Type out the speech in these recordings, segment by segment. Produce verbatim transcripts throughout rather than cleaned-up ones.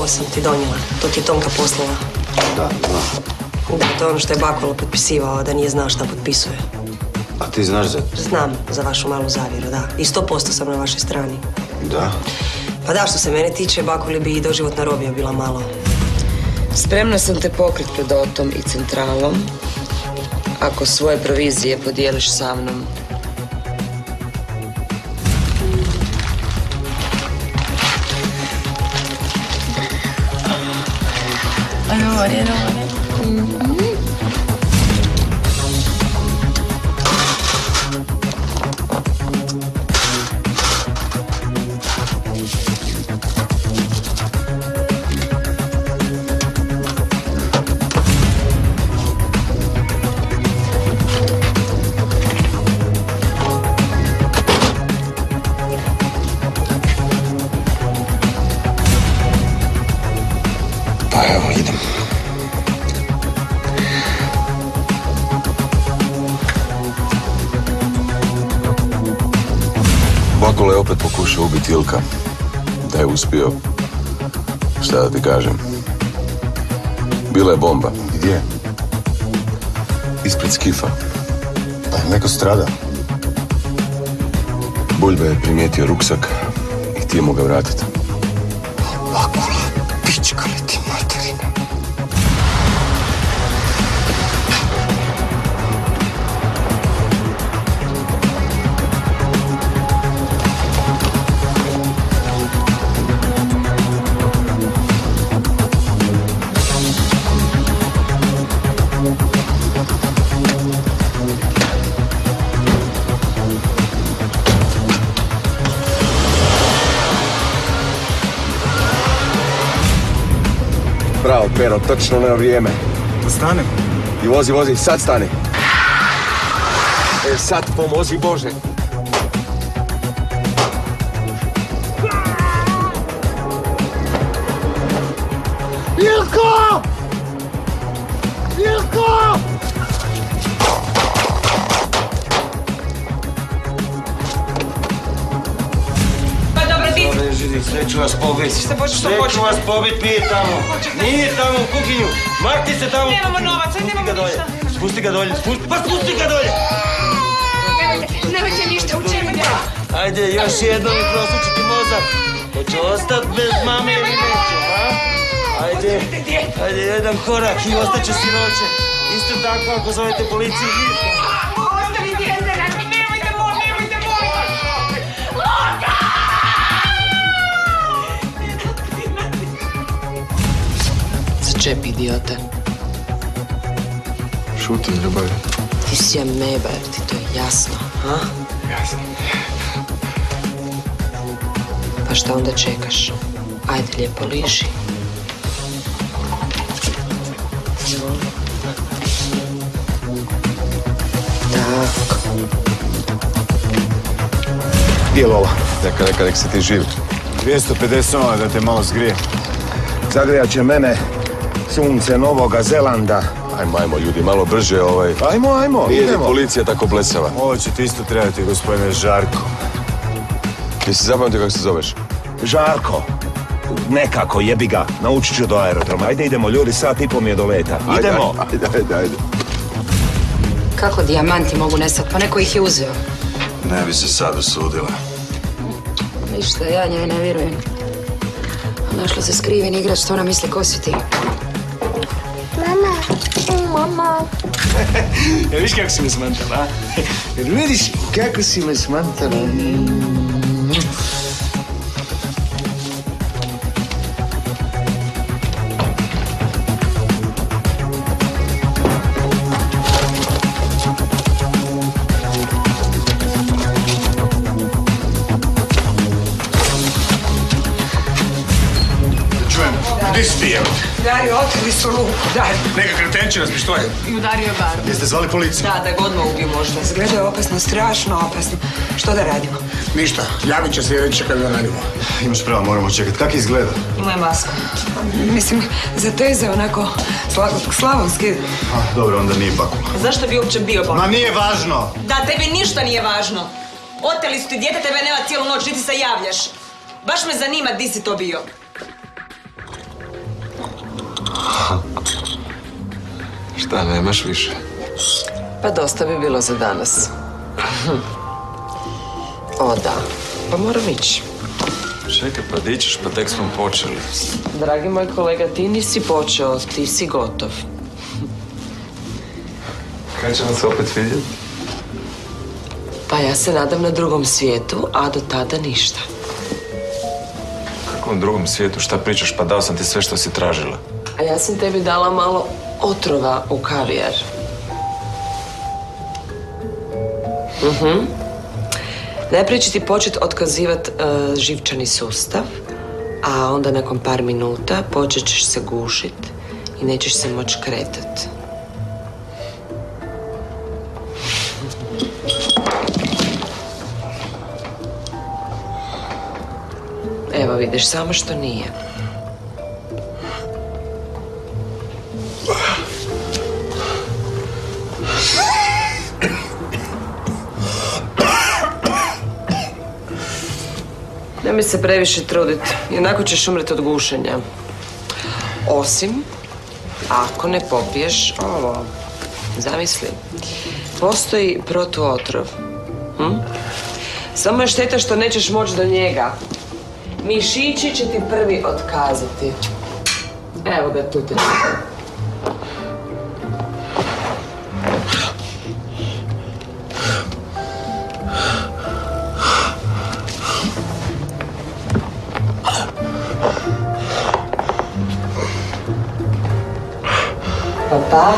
Ovo sam ti donijela. To ti je Tonka poslala. Da, znam. Da, to je ono što je Bakula potpisivao, da nije znao šta potpisuje. A ti znaš za... Znam za vašu malu zavjeru, da. I sto posto sam na vašoj strani. Da? Pa da, što se mene tiče, Bakuli bi i doživotna robija bila malo. Spremna sam te pokrit pred Otom i centralom, ako svoje provizije podijeliš sa mnom. Dobar je, dobar je. Pa evo, idem. Bakula je opet pokušao ubiti Ilka. Da je uspio, šta da ti kažem, bila je bomba. Gdje? Ispred Skifa. Pa je neko strada. Buljba je primijetio ruksak i htio mu ga vratiti. Bakula, pička li ti materina? Bravo, Pero, točno na vrijeme. Da stanem? I vozi, vozi, sad stani. E, sad pomozi Bože. Ilko! Ilko! Pa dobro, ti... Sve ću vas pobiti. Sve ću vas pobiti, nije tamo. Nije tamo u kuhinju. Makni se tamo u kuhinju. Nemamo novaca, nemamo ništa. Spusti ga dolje, spusti, pa spusti ga dolje! Nemojte, nemojte ništa, učinite. Ajde, još jednom mi prosučiti mozak. Hoće ostati bez mame ili neće, a? Ajde, ajde, jedan korak i ostaće siroće. Isto tako ako zovete policiju. Ostavi djete, nemojte moj, nemojte moj. Luka! Začepi, idiote. Šuti, ljubavi. Ti si ameba, jer ti to je jasno, a? Jasno. Pa šta onda čekaš? Ajde, lijepo liži. Tako. Gdje je lova? Neka, neka, nek si ti živ. dvjesto pedeset ona da te malo zgrije. Zagrijat će mene sunce Novoga Zelanda. Ajmo, ajmo, ljudi, malo brže, ovaj... Ajmo, ajmo, Nije idemo. policija tako blesava. Ovo će ti isto trebati, gospodine Žarko. Jesi zapamtio kako se zoveš? Žarko. Nekako, jebi ga. Naučit ću do aerodroma. Ajde, idemo, ljudi, sat i po mi je do leta. Idemo. Ajde, ajde, ajde. Kako dijamanti mogu nestati? Pa neko ih je uzeo. Ne bi se sad usudila. Ništa, ja njoj ne vjerujem. Našla se skriven igrač, što ona misli ko si ti. Mama, mama. Jel vidiš kako si me smantala, a? Jel vidiš kako si me smantala? Gdje si ti, evo? Dario, otkrili su Luku, daj. Neka kretenčina s pištoljem. I udario baru. Jeste zvali policiju? Da, da ga odmah ubiju možda. Izgleda je opasno, strašno opasno. Što da radimo? Ništa, javit će sljedeće kad ga radimo. Imaš pravo, moramo čekati. Kako izgleda? Ima je masku. Mislim, zateze onako sla, slavonski. A, dobro, onda nije Bakula. Zašto bi uopće bio Ma nije važno! Da, tebi ništa nije važno. Oteli su ti dijete, tebe nema cijelu noć, niti se javljaš. Baš me zanima di si to bio. Šta, nemaš više? Pa dosta bi bilo za danas. O da, pa moram ići. Čekaj, pa di ćeš, pa tek smo počeli. Dragi moj kolega, ti nisi počeo, ti si gotov. Kad ćemo se opet vidjeti? Pa ja se nadam na drugom svijetu, a do tada ništa. Kakvom drugom svijetu? Šta pričaš? Pa dao sam ti sve što si tražila. A ja sam tebi dala malo otrova u kavijar. Mhm. Najprije će ti početi otkazivati uh, živčani sustav, a onda nakon par minuta počet ćeš se gušit i nećeš se moći kretat. Evo vidiš, samo što nije. Nemoj se previše truditi, jednako ćeš umreti od gušenja. Osim, ako ne popiješ ovo. Zamisli, postoji protuotrov. Hm? Samo je šteta što nećeš moći do njega. Mišići će ti prvi otkazati. Evo ga tu te. Pa pa.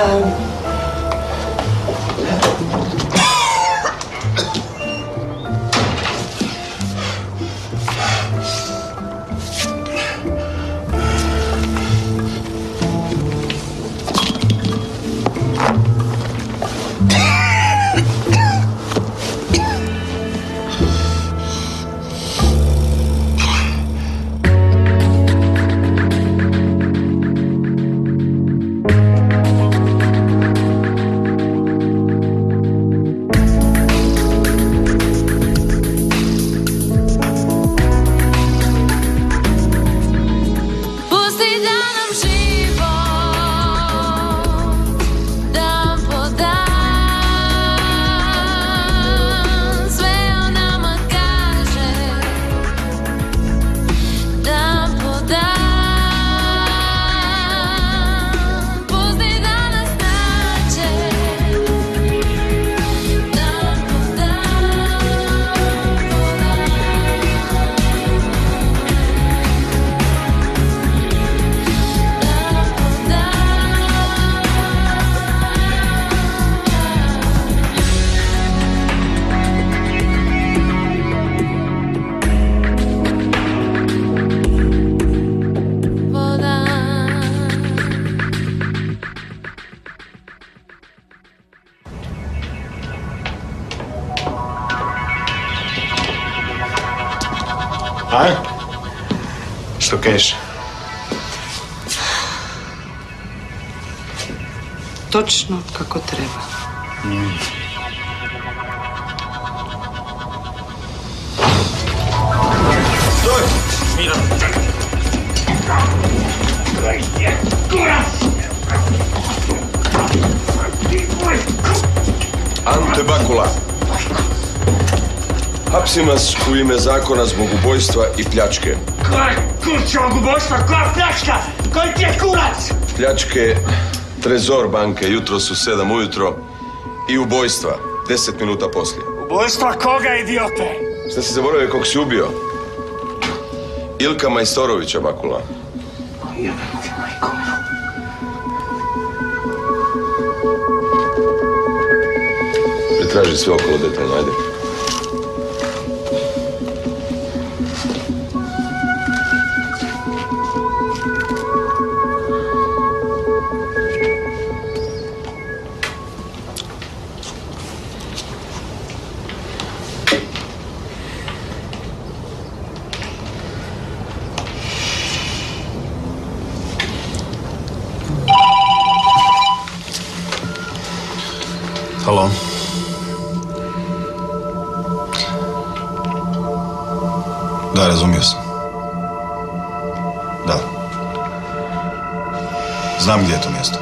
A? Što kažeš? Točno kako treba. Mm. Stoj! Mira! Ante Bakula. Hapsim vas u ime zakona zbog ubojstva i pljačke. Kaj kurčevog ubojstva? Koja pljačka? Koji ti je kurac? Pljačke Trezor banke jutros u sedam ujutro i ubojstva deset minuta poslije. Ubojstva koga, idiote? Šta si zaboravio kog si ubio? Ilka Majstorovića, Bakula. Jebate, majko. Pretraži sve okolo detaljno, ajde. Halo? Da, razumio sam. Da. Znam gdje je to mjesto.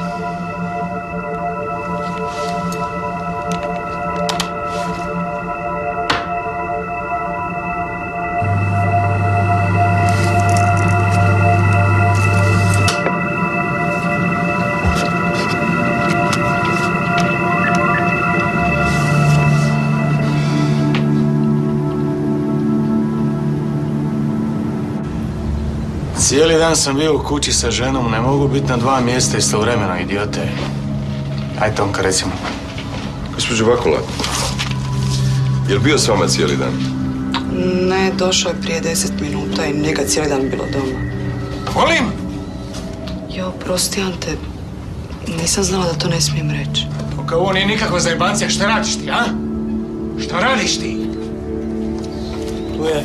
Cijeli dan sam bio u kući sa ženom, ne mogu biti na dva mjesta istovremeno, idiote. Aj, Tonka, recimo. Gospođo Vakula, je li bio s vama cijeli dan? Ne, došao je prije deset minuta i njega cijeli dan bilo doma. Molim? Jo, prosti, Ante, nisam znala da to ne smijem reći. Tonka, ovo nije nikakva zajebancija, šta radiš ti, a? Šta radiš ti? Tu je.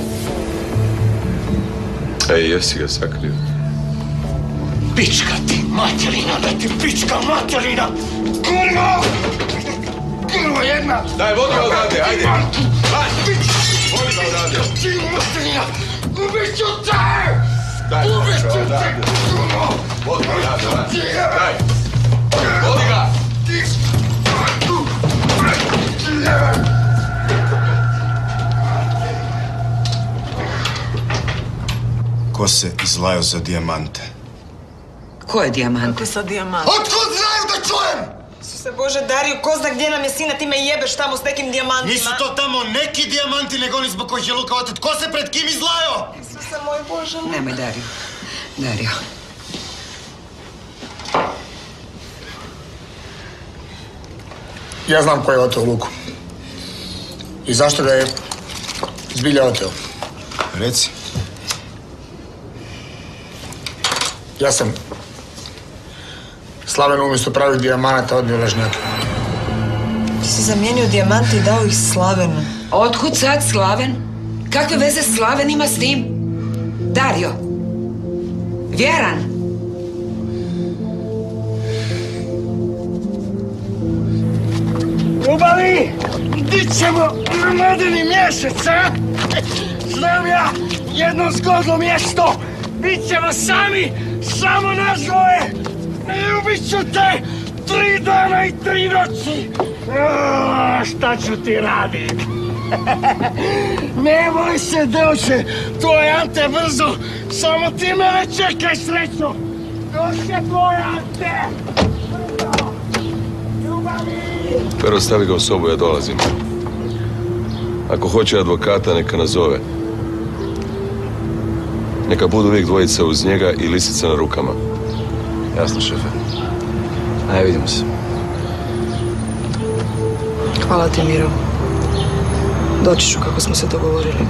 Ej, jesi ga sakrio? Pička ti materina, da ti pička materina! Kurvo! Kurvo jedna! Daj, vodi ga odavde, ajde! Daj! Vodi ga odavde! Ti materina! Ubit ću te! Daj, Ubit ću te! odavde! Kurvo! Vodi ga odavde, daj! Vodi ga! Ko se izlajao za dijamante? Ko je dijamant? Kako sa dijamant? Otkud znaju da čujem? Se Bože, Dario, ko zna gdje nam je sina, ti me jebeš tamo s nekim dijamantima. Nisu to tamo neki dijamanti, nego oni zbog kojih je Luka otet. Ko se pred kim izlajao? Isuse moj Bože. Nemoj, Dario. Dario. Ja znam ko je oteo Luku. I zašto ga je zbilja oteo. Reci. Ja sam Slaven umjesto pravih dijamanata odnio lažnjake. Ti si zamijenio dijamante i dao ih Slavenu. Otkud sad Slaven? Kakve veze Slaven ima s tim? Dario. Vjeran. Ljubavi, di ćemo na medeni mjesec, a? Znam ja jedno zgodno mjesto. Bit ćemo sami, samo nas dvoje. Ljubit ću te tri dana i tri noći. O, šta ću ti radit? Ne boj se, Deoče, to je Ante brzo. Samo ti mene čekaj, srećo. Doće tvoj Ante. Pero, stavi ga u sobu, ja dolazim. Ako hoće advokata, neka nazove. Neka budu uvijek dvojica uz njega i lisica na rukama. Jasno, šefe. Ajde, vidimo se. Hvala ti, Miro. Doći ću kako smo se dogovorili.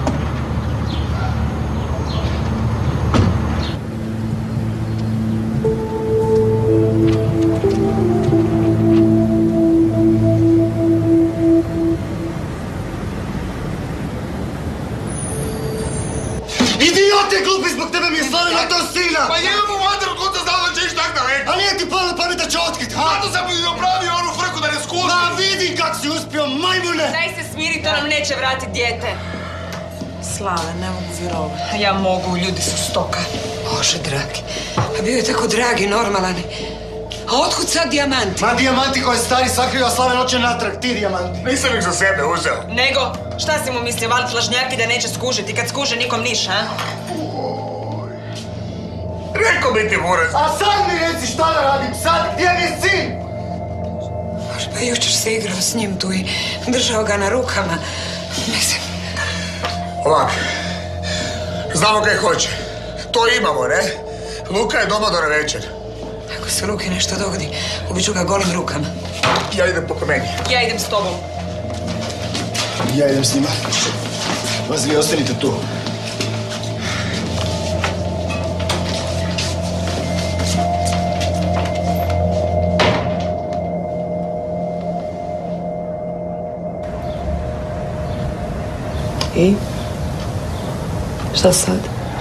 Idiote, glupi, zbog tebe mi je Slaven oteo sina! Pa jebam u materu, ko te znao da ćeš tak da već? A nije ti palo na pamet da će otkrit, ha? Zato sam i opravio onu frku da ne skuši. Ma vidi kak si uspio, majmune! Daj se smiri, to nam neće vratiti dijete. Slave, ne mogu vjerovati. Ja mogu, ljudi su stoka. Bože, dragi. A bio je tako dragi, normalan. A otkud sad dijamanti? Ma dijamanti koje stari sakrio, a Slaven hoće natrag, ti dijamanti. Nisam ih za sebe uzeo. Nego, šta si mu mislio, valit lažnjaki da neće skužiti? Kad skuže, nikom niš, a? Rekao bi ti, Burez. A sad mi reci šta da radim sad, gdje mi je sin? Bože, pa jučer se igrao s njim tu i držao ga na rukama. Mislim... Ovak, znamo kaj hoće. To imamo, ne? Luka je doma do navečer. Ako se Luki nešto dogodi, ubit ću ga golim rukama. Ja idem po meni. Ja idem s tobom. Ja idem s njima. Vas vi ostanite tu. I? Šta sad?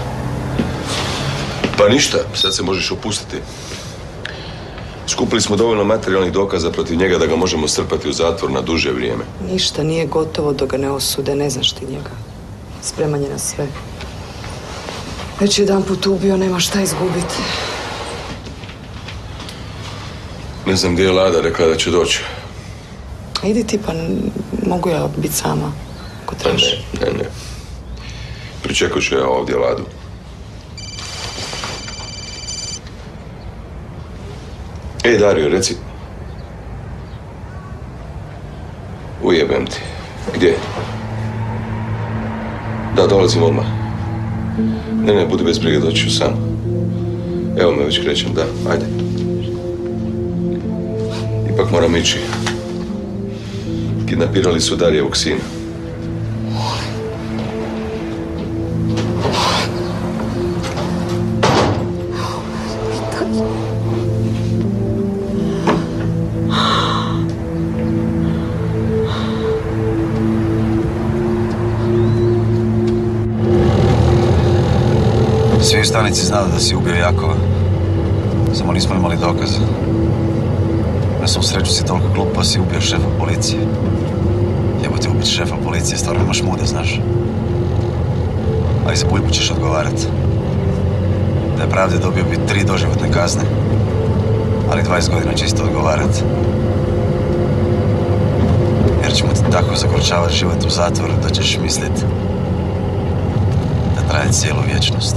Pa ništa, sad se možeš opustiti. Skupili smo dovoljno materijalnih dokaza protiv njega da ga možemo strpati u zatvor na duže vrijeme. Ništa nije gotovo dok ga ne osude, ne znaš ti njega. Spreman je na sve. Već jedan put ubio, nema šta izgubiti. Ne znam gdje je Lada, rekla da će doći. Idi ti, pa mogu ja biti sama, ako trebaš. Ne, ne, ne. Pričekut ću ja ovdje Ladu. Ej, Dario, reci. Ujebem ti. Gdje? Da, dolazim odmah. Ne, ne, budi bez brige, doći ću sam. Evo me, već krećem, da, ajde. Ipak moram ići. Kidnapirali su Darijevog sina. Svi u stanici znali da si ubio Jakova. Samo nismo imali dokaza. Na svom sreću si toliko glup pa si ubio šefa policije. Jebote, ubiti šefa policije, stvarno imaš muda, znaš. Ali za Buljbu ćeš odgovarat. Da je pravde dobio bi tri doživotne kazne. Ali dvadeset godina će isto odgovarat. Jer ćemo ti tako zagorčavati život u zatvoru da ćeš mislit da traje cijelu vječnost.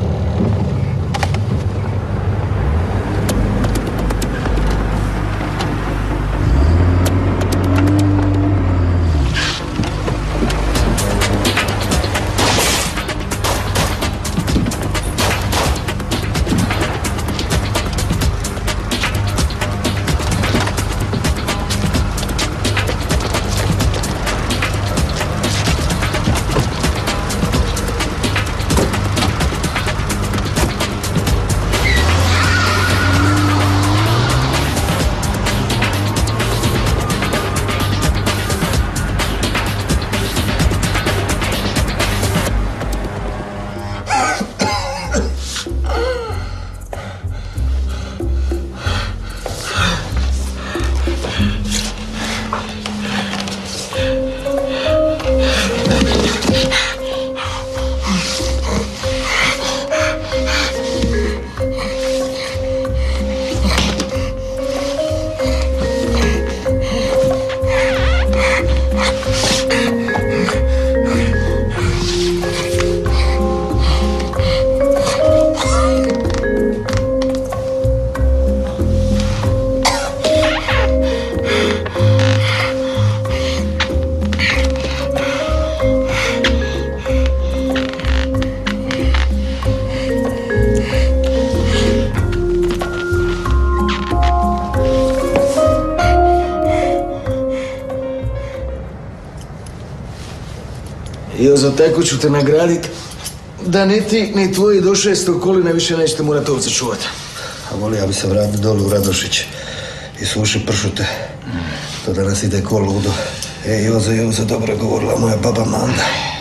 I za tako ću te nagradit da ni ti, ni tvoji do šestog kolina više nećete morat ovce čuvat. A voli, ja bi se vratio dolu u Radošić i suši pršute. To danas ide ko ludo. E, Jozo, Jozo, dobro govorila moja baba Manda.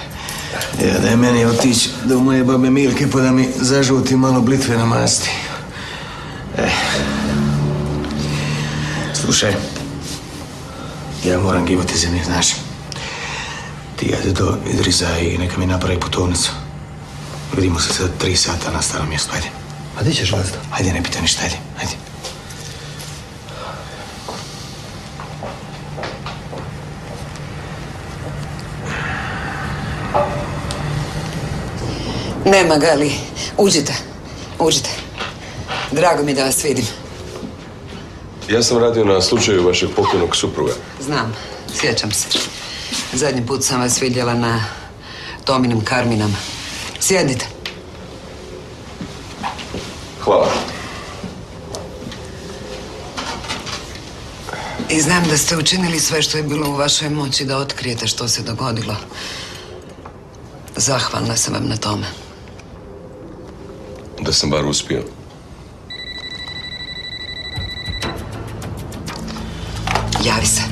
Ja, daj meni otići do moje babe Milke pa da mi zažuti malo blitve na masti. E. Slušaj, ja moram gibati zemlje, znaš. Ti jade do Idriza i neka mi napravi putovnicu. Vidimo se sad tri sata na starom mjestu, ajde. A di ćeš, Lazda? Ajde, ne pitaj ništa, ajde, ajde. Nema Gali. Uđite. Uđite. Drago mi da vas vidim. Ja sam radio na slučaju vašeg pokojnog supruga. Znam. Sjećam se. Zadnji put sam vas vidjela na Tominim karminama. Sjednite. Hvala. I znam da ste učinili sve što je bilo u vašoj moći da otkrijete što se dogodilo. Zahvalna sam vam na tome. Da sam bar uspio. Javi se.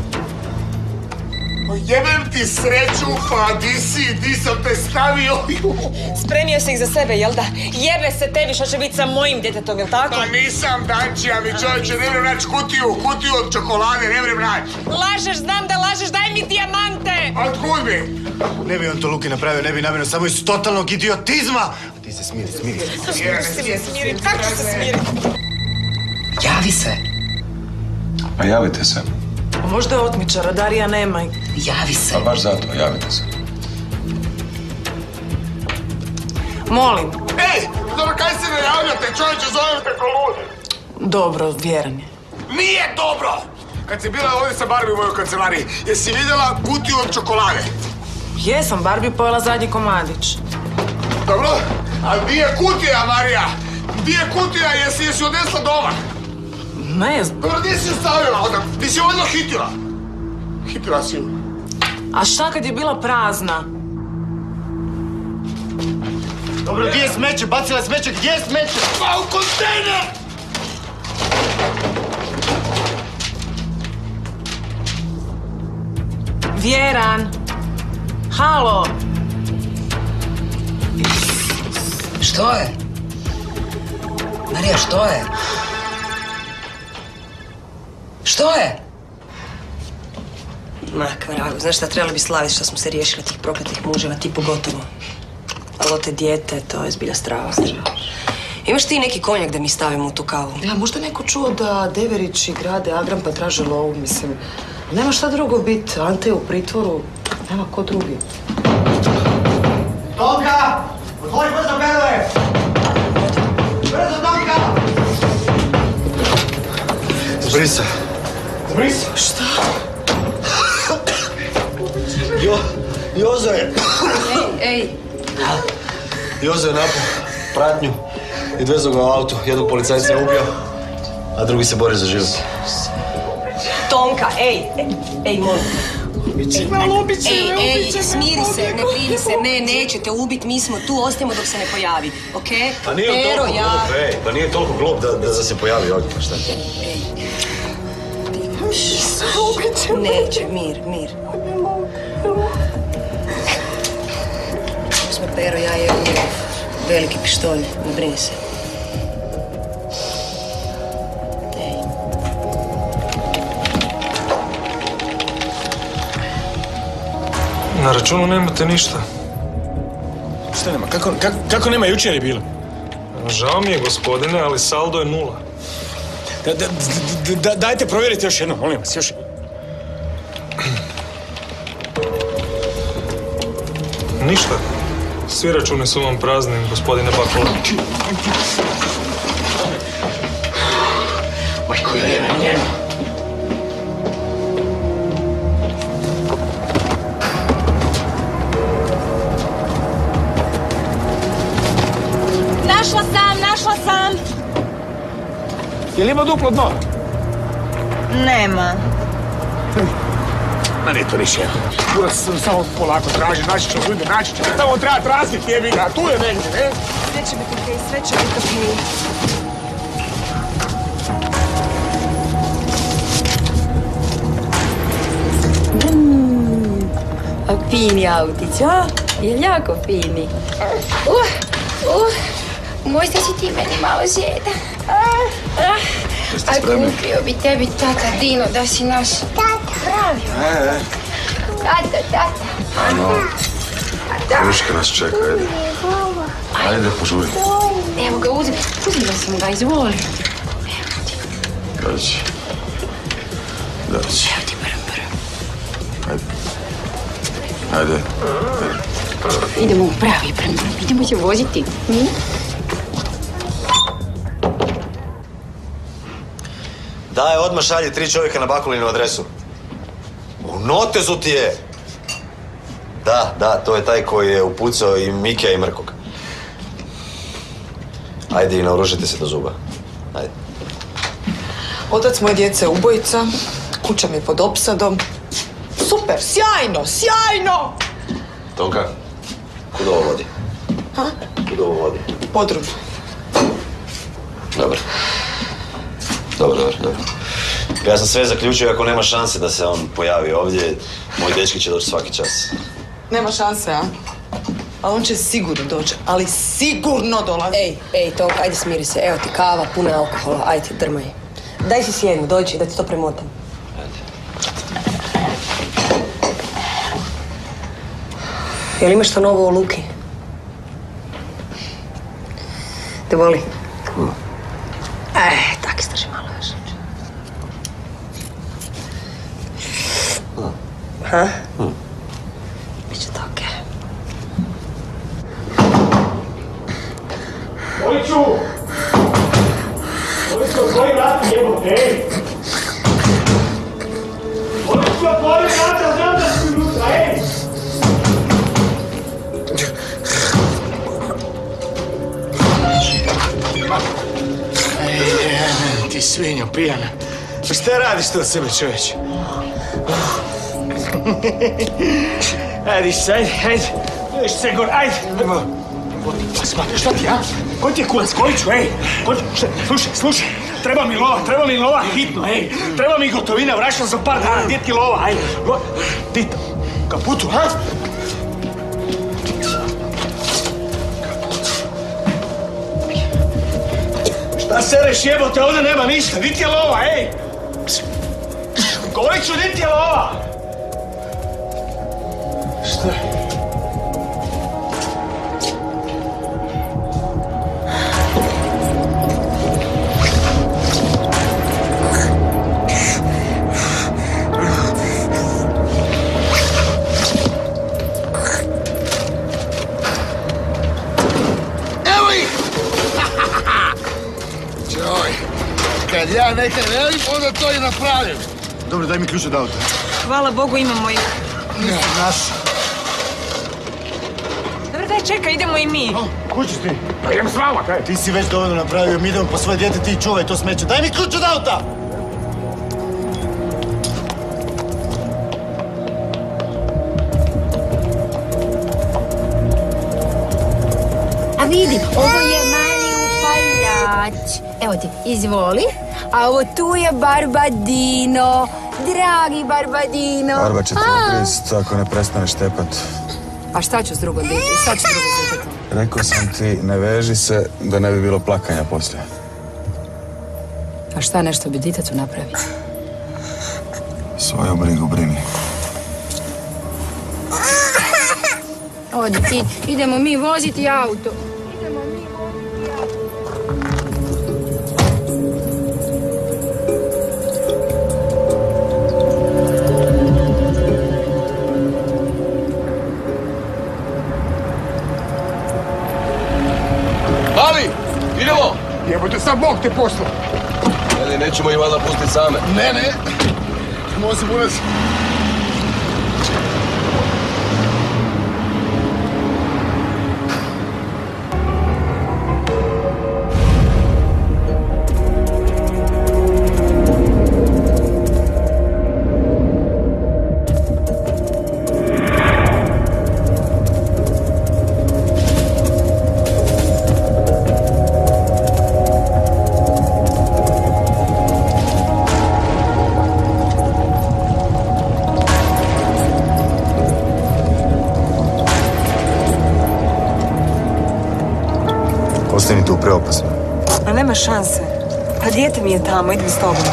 Jebem ti sreću, pa di si, di sam te stavio. Spremio se ih za sebe, jel da? Jebe se tebi što će biti sa mojim djetetom, jel tako? Pa nisam Dančija, mi čovječe, ne vrem naći kutiju, kutiju od čokolade, ne vrem naći. Lažeš, znam da lažeš, daj mi dijamante! Otkud mi? Ne bi on to Luki napravio, ne bi namjerno, samo iz totalnog idiotizma. A ti se smiri, smiri. Kako ću se smiriti? Kako ću se smiriti? Javi se. Pa javite se. Možda je otmičara, Darija nema. Javi se. Pa baš zato, javite se. Molim. Ej, dobro, kaj se ne javljate? Čovječe, zovete ko ludi. Dobro, vjeran je. Nije dobro! Kad si bila ovdje sa Barbie u mojoj kancelariji, jesi vidjela kutiju od čokolade? Jesam, Barbie pojela zadnji komadić. Dobro, a gdje je kutija, Marija? Gdje je kutija? Jesi, jesi odnesla doma? Ne znam. Dobro, gdje si ju stavila onda? Ti si ovdje hitila. Hitila si ju. A šta kad je bila prazna? Dobro, gdje je smeće? Bacila je smeće, gdje je smeće? Pa u kontejner! Vjeran! Halo! Što je? Marija, što je? Što je? Ma, kvaragu, znaš šta, trebali bi slaviti što smo se riješili tih prokletih muževa, ti pogotovo. Ali o te dijete, to je zbilja strava. Imaš ti neki konjak da mi stavimo u tu kavu? Ja, možda neko čuo da Deverić i grade Agram pa traže lovu, mislim. Nema šta drugo biti, Ante je u pritvoru, nema ko drugi. Tonka! Otvori brzo bedove! Brzo, Tonka! Zbri se. Zbri se? Šta? Jo, Jozo je. Ej, ej. Jozo je napao pratnju i odvezao ga u auto. Jednog policajca je ubio, a drugi se bori za život. Tonka, ej, ej, ej, molim. Ej, ej, smiri se, ne brini se, ne, nećete ubiti, mi smo tu, ostajemo dok se ne pojavi, okej? Pa nije Pero, toliko ja... glup, ej, pa nije toliko glup da, da se pojavi ovdje, pa šta? Ej. Neće, mir, mir. Smo Pero, ja je veliki pištolj, ne brini se. Na računu nemate ništa. Šta nema? Kako, kako, kako nema? Jučer je bilo. Žao mi je, gospodine, ali saldo je nula. Da, da, da, da, dajte provjeriti još jedno, molim vas, još. Ništa. Svi računi su vam prazni, gospodine Bakola. Majko, ja jebem njenu. Našla sam, našla sam! Je li ima duplo dno? Nema. Ma nije to niš jedno. Kurac sam samo polako traži, naći ćemo ljudi, naći ćemo. Samo treba tražiti, jebi ga, tu je negdje, ne? Sve će biti okej, sve će biti okej. A fini autić, a? Je jako fini. Uh, uh, možda si ti meni malo žeda. Uh, uh. A kupio bi tebi tata Dino da si naš tata. Pravi. E, e. Tata, tata. Ano, Kruška nas čeka, ajde. Ajde, požuri. Evo ga, uzim, uzimla sam ga, izvoli. Dođi. Dođi. Evo ti prvo, prvo. Ajde. Ajde. Ajde. Idemo u pravi prvo, idemo se voziti. Hm? Daj, odmah šalji tri čovjeka na Bakulinu adresu. U Notezu ti je! Da, da, to je taj koji je upucao i Mikija i Mrkog. Ajde i naoružite se do zuba. Ajde. Otac moje djece je ubojica, kuća mi je pod opsadom. Super, sjajno, sjajno! Tonka, kud ovo vodi? Ha? Kud ovo vodi? Podrum. Dobro. Dobro, dobro, dobro. Ja sam sve zaključio, ako nema šanse da se on pojavi ovdje, moji dečki će doći svaki čas. Nema šanse, a? Ali on će sigurno doći, ali sigurno dolazi. Ej, ej, Tonka, ajde smiri se. Evo ti kava, puna alkohola, ajde, drmaj. Daj si sjednu, dođi da ti to premotam. Jel imaš što novo o Luki? Te voli? Eh, tak istraži malo još. ha? Hm. Biće to okej. Poliću! Poliću, otvori vrata, jebote, ej! Poliću, otvori vrata, znam da si unutra, ej! Ej, ti svinjo, pijana. Šta radiš to od sebe, čoveče? Ajde, ajde, ajde. Vidiš se gor, ajde. Šta ti, a? Ko ti je kurac, Koliću, ej? Slušaj, slušaj. Treba mi lova, treba mi lova hitno, ej. Treba mi gotovina, vraćam za par dana. Gdje ti lova, ajde. Ti, kaputu, a? Šta sereš, jebote, ovdje nema ništa. Di ti je lova, ej? Koliću, di ti je lova? Šta je? Kad ja nekaj velim, onda to i napravim. Dobro, daj mi ključ od auta. Hvala Bogu, imamo ih. Ne, naš. Dobro, daj, čekaj, idemo i mi. Kući ti? Pa idem s vama, kaj? Ti si već dovoljno napravio, mi idemo po svoje dijete, ti čuvaj to smeće. Daj mi ključ od auta! A vidi, ovo je mali upaljač. Evo ti, izvoli. A ovo tu je Barbadino. Dragi Barbadino. Barba će te ugrist ako ne prestaneš štepat. A šta ću s drugom djetetom? Šta ću s drugom djetetom? Rekao sam ti, ne veži se da ne bi bilo plakanja poslije. A šta nešto bi djetetu napravio? Svoju brigu brini. Odi ti, idemo mi voziti auto. Mali, idemo! Jebote, sam Bog te poslao. Ne, ne, nećemo ih valjda pustiti same. Ne, ne. Mozi, bunac. Ostani tu, preopasno. A nema šanse. Pa dijete mi je tamo, idem s tobom.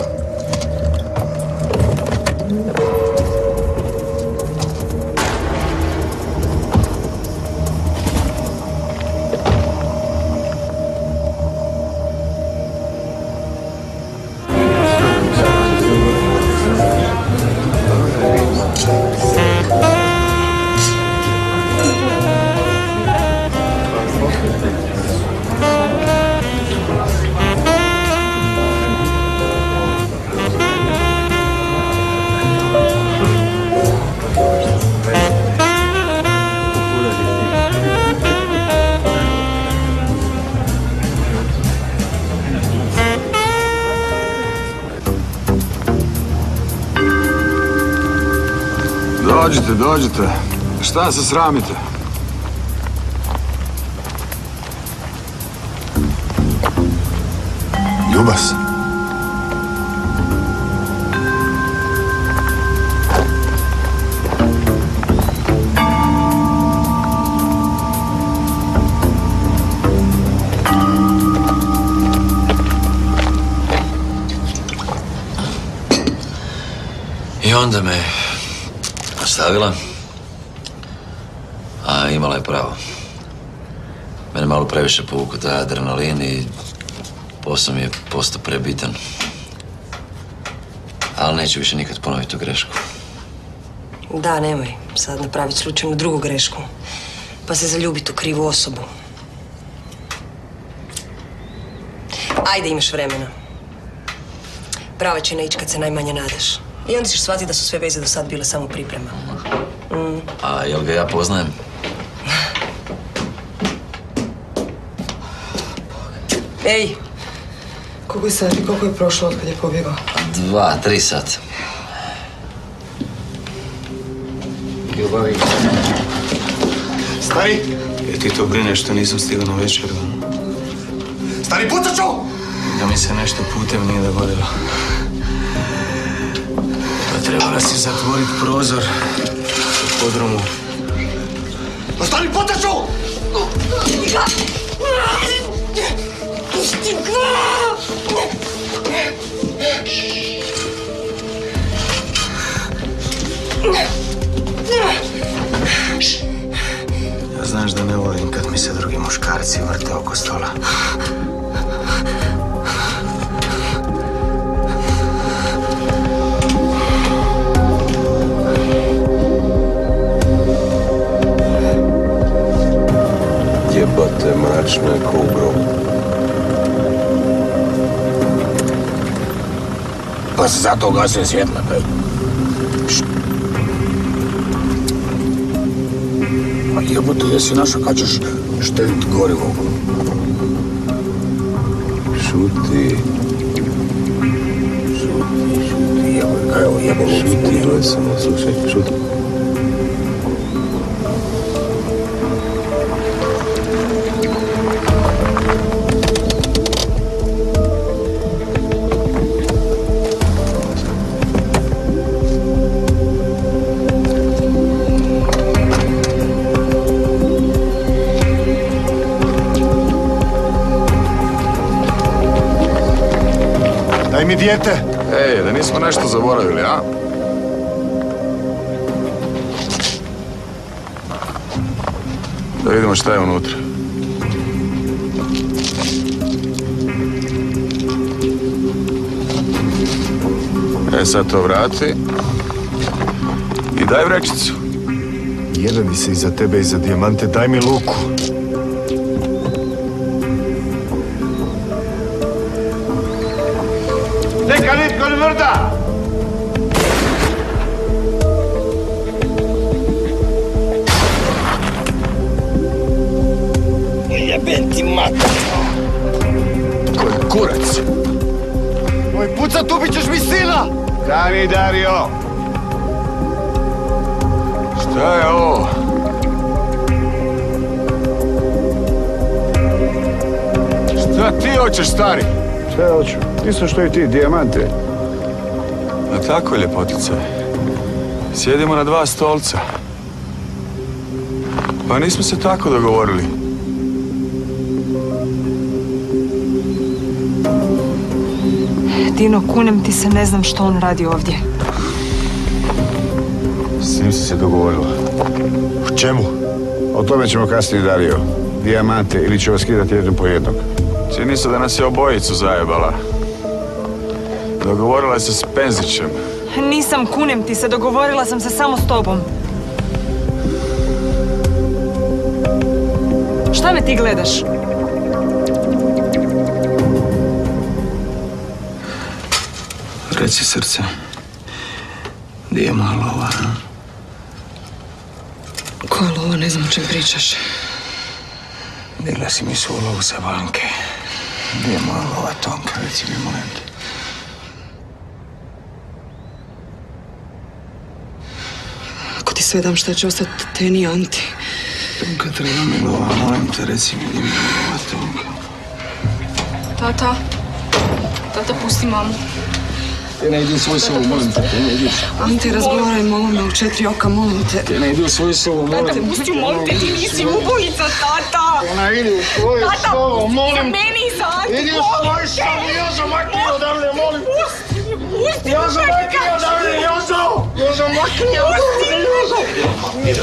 Dođite, dođite. Šta se sramite? Ljubas. I onda me ostavila, a imala je pravo. Mene malo previše povukao taj adrenalin i posao mi je postao prebitan. Ali neću više nikad ponoviti tu grešku. Da, nemoj sad napraviti slučajno drugu grešku. Pa se zaljubiti u krivu osobu. Ajde, imaš vremena. Prava će ne ići kad se najmanje nadaš. I onda ćeš shvatiti da su sve veze do sad bile samo priprema. Mm. A jel ga ja poznajem? Ej, koliko je sati, koliko je prošlo od kad je pobjegao? Dva, tri sat. Ljubavi. Stari! E ti to brineš što nisam stigao na večeru. Stari, pucat ću! Da mi se nešto putem nije dogodilo. Pa trebala si zatvoriti prozor u podrumu. Pa stari, pucat ću! Pusti ga! Ja znaš da ne volim kad mi se drugi muškarci vrte oko stola. Jebate, mračno je ko u grobu. Pa se zato ugasio svjetla, kaj? A jebote, jesi našao kad ćeš štediti gorivo? Šuti. Šuti, šuti, jebote, evo, jebote. Šuti, gledaj samo, slušaj, šuti. Daj mi dijete. Ej, da nismo nešto zaboravili, a? Da vidimo šta je unutra. E, sad to vrati. I daj vrećicu. Jedan se iza tebe i za dijamante, daj mi luku. Neka nitko ne vrda! Jebem ti mater! Koji kurac? Moj pucat, ubit ćeš mi sina! Stani, Dario! Šta je ovo? Šta ti hoćeš, stari? Šta ja hoću? Isto što i ti, dijamante. A tako, ljepotice. Sjedimo na dva stolca. Pa nismo se tako dogovorili. Dino, kunem ti se, ne znam što on radi ovdje. S njim si se dogovorila. U čemu? O tome ćemo kasnije, Dario. Dijamante ili ću vas skidati jednom po jednog. Čini se da nas je obojicu zajebala. Dogovorila je se s Penzićem. Nisam, kunem ti se, dogovorila sam se samo s tobom. Šta me ti gledaš? Reci, srce, gdje je moja lova, a? Koja lova? Ne znam o čem pričaš. Digla si mi svu lovu sa banke. Gdje je moja lova, Tonka, reci mi, molim te. Ako ti sve dam, šta će ostati teni, Anti? Tonka, treba mi lova, molim te, reci mi gdje mi je lova, Tonka. Tata. Tata, pusti mamu. Te ne idi u svoj sobu, molim te, te ne idi. Ante, razgovaraj, molim me u četiri oka, molim te. Te ne idi u svoju sobu, molim te. Tata, pusti, molim te, ti nisi ubojica, tata! Ona idi u svoju sobu, molim te. Za meni i za Antu, Idi u svoju sobu, Jozo, makni odavde, molim te. Pusti, Jozo, makni odavde, Jozo! Jozo, makni odavde, Jozo! Idu.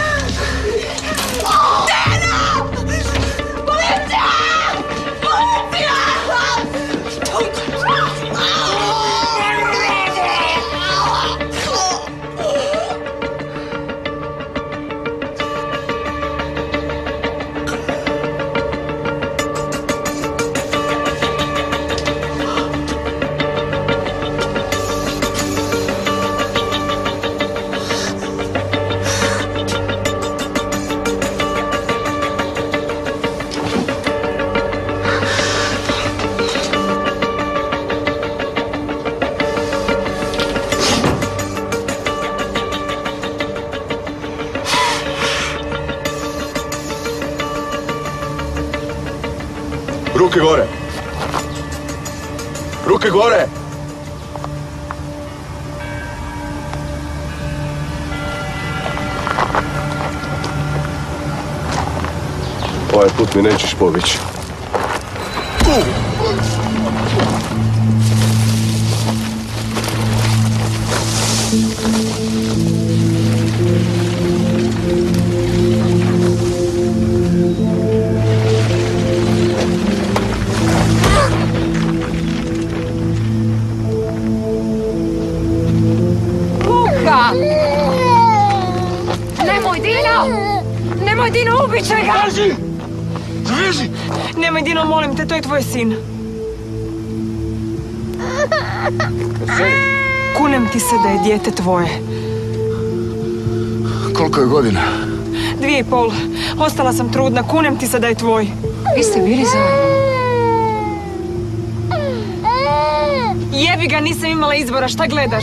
Dena! Policija! Policija! Ruke gore! Ovaj put mi nećeš pobjeći. Luka! Nemoj, Dino! Nemoj, Dino, ubit će ga! Drži! Drži! Nemoj, Dino, molim te, to je tvoj sin. Kunem ti se da je dijete tvoje. Koliko je godina? Dvije i pol. Ostala sam trudna. Kunem ti se da je tvoj. Vi ste bili zajedno. Jebi ga, nisam imala izbora. Šta gledaš?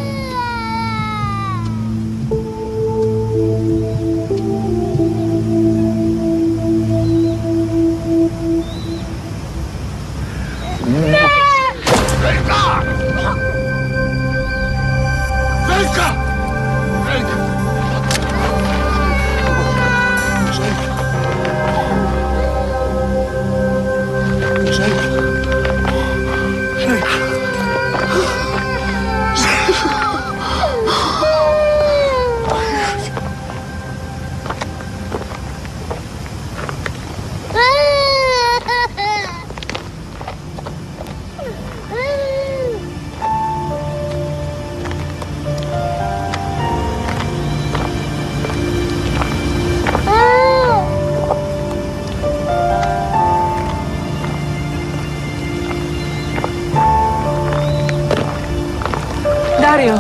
Dario.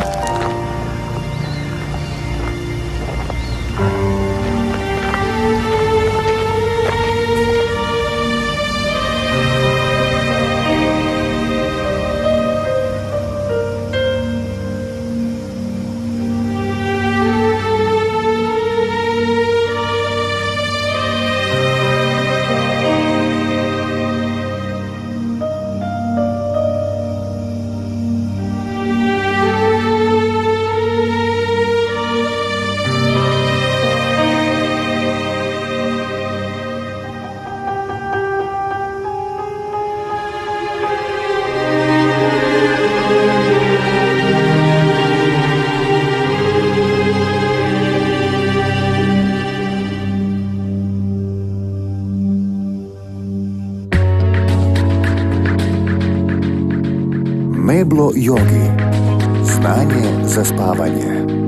Meblo Yogi. Znanje za spavanje.